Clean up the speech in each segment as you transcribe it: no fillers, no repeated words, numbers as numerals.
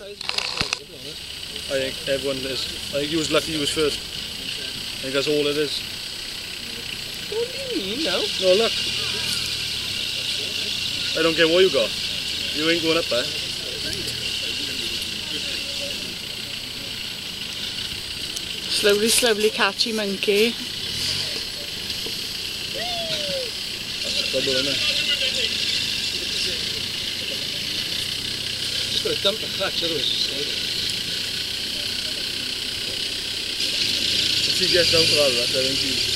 I think everyone is. I think you was lucky you was first. I think that's all it is. What do you mean now? No, look. I don't care what you got. You ain't going up there. Slowly, slowly catchy monkey. That's trouble, isn't it? Just got to dump the clutch, otherwise it's sliding. If he gets out of that, I think he...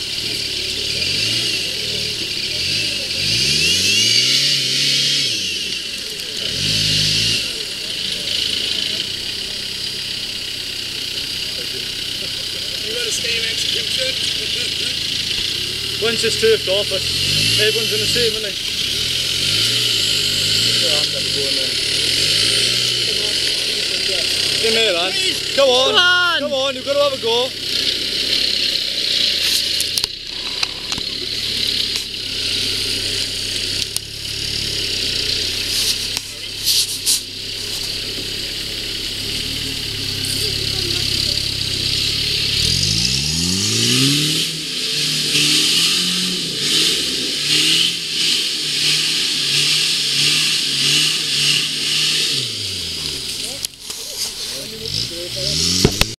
Once it's turfed off, everyone's in the same, isn't it? Come here, lad. Come on, you've got to have a go.